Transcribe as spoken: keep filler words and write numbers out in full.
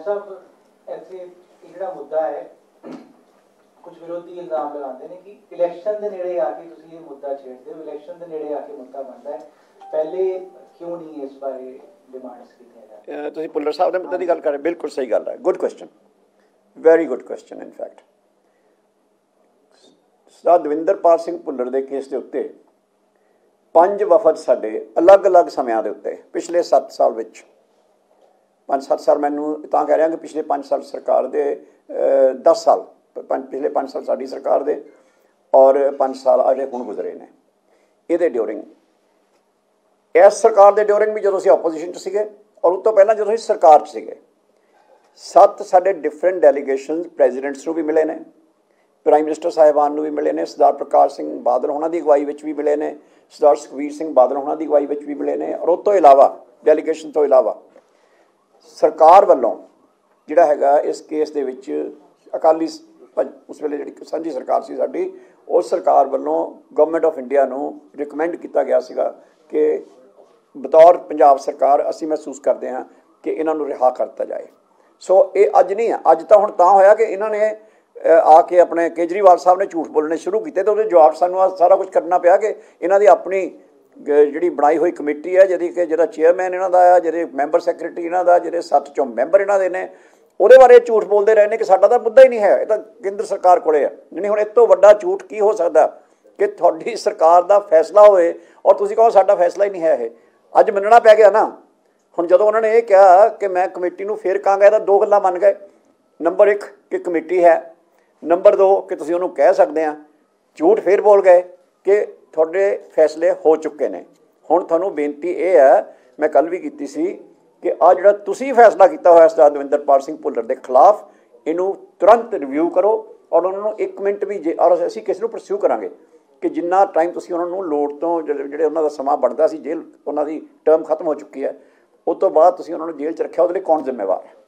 साहब ऐसे ਜਿਹੜਾ ਮੁੱਦਾ ਹੈ कुछ विरोधी इल्जाम लगाते हैं कि इलैक्शन के नेड़े आके तुसीं ये मुद्दा छेड़ते हो, इलैक्शन के नेड़े आके मुद्दा बनता है, पहले क्यों नहीं इस बारे डिमांड्स कीतियां जाए? तुसीं भुल्लर साहब दे मुद्दे दी गल कर रहे, बिल्कुल सही गल है, good question, very good question. In fact Sardar Davinderpal Singh Bhullar के केस के उत्ते पंज वफद साडे अलग अलग समयां दे उत्ते पिछले सत्त साल विच पाँच सत्त साल मैनूं तां कह रहा कि पिछले पाँच साल सरकार दे दस साल पिछले पाँच साल साडी सरकार दे और पाँच साल अजे हुण गुजरे ने इहदे ड्यूरिंग इस सरकार दे ड्यूरिंग भी जदों असीं ओपोजिशन च सीगे और उस तो पहलां जदों असीं सरकार च सीगे सत्त साडे डिफरेंट डेलीगेशन प्रेजिडेंट्स नूं भी मिले ने, प्राइम मिनिस्टर साहिबान नूं भी मिले ने, सरदार प्रकाश सिंह बादल होना की अगवाई विच भी मिले ने, सरदार सुखबीर सिंह बादल होना की अगवाई विच भी मिले ने और उस तो इलावा डेलीगेशन तो इलावा सरकार वालों जिहड़ा हैगा इस केस दे विच अकाली उस वेले जिहड़ी सांझी सरकार सी साडी उस सरकार वालों गवर्नमेंट ऑफ इंडिया नूं रिकमेंड किया गया सीगा कि बतौर पंजाब सरकार असीं महसूस करते हैं कि इन्हां नूं रिहा करता जाए। सो ये अज नहीं है, अज तो हुण तां होया कि इन्हां ने आके अपने केजरीवाल साहब ने झूठ बोलने शुरू किए तो जवाब सानूं सारा कुछ करना पिया कि इन्हां दी अपनी जिहड़ी बनाई हुई कमेटी है जिहदी कि जिहड़ा चेयरमैन इन्हां दा है, जिहड़े मैंबर सैक्रटरी इन्हां दा, जिहड़े सत्त चों मैंबर इन्हां दे ने ਉਹਦੇ बारे झूठ बोलते रहे हैं कि साडा ਤਾਂ मुद्दा ही नहीं है, ये तो केंद्र सरकार कोले है। नहीं हुण इस तो वड्डा झूठ की हो सकता कि तुहाडी सरकार का फैसला होए और तुसीं कहो साडा फैसला ही नहीं है। ये अज मनना पै गया ना। हुण जदों उन्होंने ये कहा कि मैं कमेटी नूं फेर कहांगा तां दो गल्लां मन गए, नंबर एक कि कमेटी है, नंबर दो कि तुसीं उहनूं कह सकदे आ, झूठ फिर बोल गए कि तुहाडे फैसले हो चुके ने। हुण तुहानूं बेनती ये है, मैं कल भी कीती सी कि आ जिहड़ा तुसीं फैसला किया होया सरदार दविंदरपाल सिंह भुल्लर के खिलाफ इनू तुरंत रिव्यू करो और उन्होंने एक मिनट भी जे और असीं किस नूं परस्यू करांगे कि जिन्ना टाइम तुसीं उन्होंने लोड़ तो जिहड़े उन्हां दा समा बनदा सी जेल उन्हां दी टर्म खत्म हो चुकी है उस तो बाद तुसीं उन्होंने जेल च रखिया, उहदे लई कौन जिम्मेवार है?